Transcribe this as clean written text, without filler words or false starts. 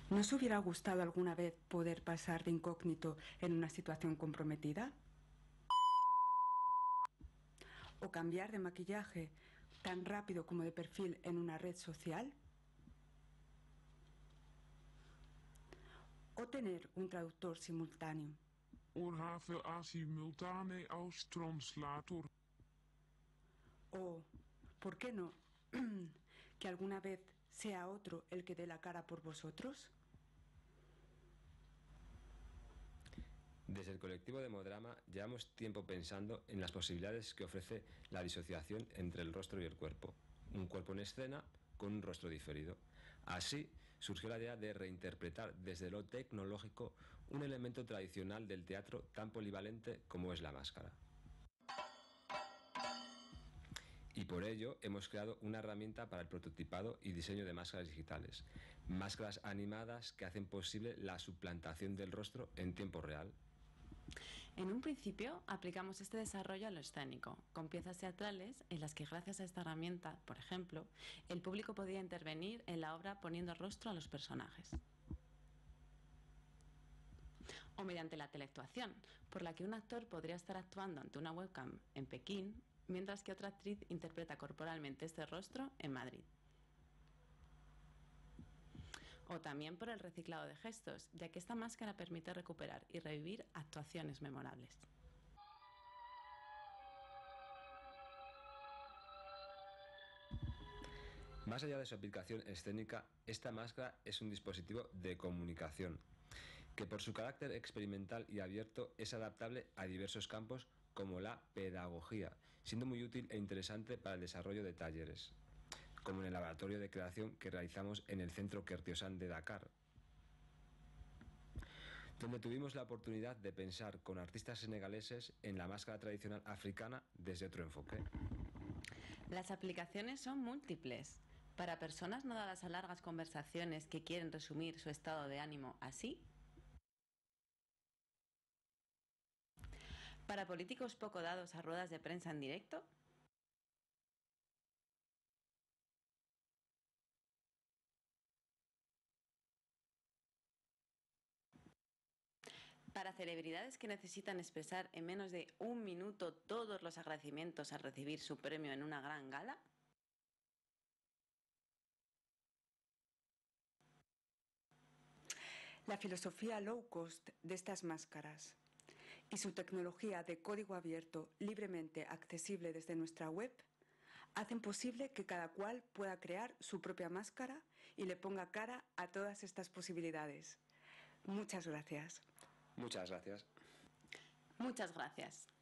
¿No os hubiera gustado alguna vez poder pasar de incógnito en una situación comprometida? ¿O cambiar de maquillaje tan rápido como de perfil en una red social? ¿O tener un traductor simultáneo? Orave simultane als translator. ¿O, por qué no, que alguna vez sea otro el que dé la cara por vosotros? Desde el colectivo Demodrama llevamos tiempo pensando en las posibilidades que ofrece la disociación entre el rostro y el cuerpo. Un cuerpo en escena con un rostro diferido. Así surgió la idea de reinterpretar desde lo tecnológico un elemento tradicional del teatro tan polivalente como es la máscara. Y por ello hemos creado una herramienta para el prototipado y diseño de máscaras digitales. Máscaras animadas que hacen posible la suplantación del rostro en tiempo real. En un principio aplicamos este desarrollo a lo escénico, con piezas teatrales en las que gracias a esta herramienta, por ejemplo, el público podía intervenir en la obra poniendo rostro a los personajes. O mediante la teleactuación, por la que un actor podría estar actuando ante una webcam en Pekín, mientras que otra actriz interpreta corporalmente este rostro en Madrid. O también por el reciclado de gestos, ya que esta máscara permite recuperar y revivir actuaciones memorables. Más allá de su aplicación escénica, esta máscara es un dispositivo de comunicación, que por su carácter experimental y abierto es adaptable a diversos campos como la pedagogía, siendo muy útil e interesante para el desarrollo de talleres, como en el laboratorio de creación que realizamos en el Centro Kertiosan de Dakar, donde tuvimos la oportunidad de pensar con artistas senegaleses en la máscara tradicional africana desde otro enfoque. Las aplicaciones son múltiples. Para personas no dadas a largas conversaciones que quieren resumir su estado de ánimo así. Para políticos poco dados a ruedas de prensa en directo. Para celebridades que necesitan expresar en menos de un minuto todos los agradecimientos al recibir su premio en una gran gala. La filosofía low cost de estas máscaras y su tecnología de código abierto libremente accesible desde nuestra web hacen posible que cada cual pueda crear su propia máscara y le ponga cara a todas estas posibilidades. Muchas gracias. Muchas gracias. Muchas gracias.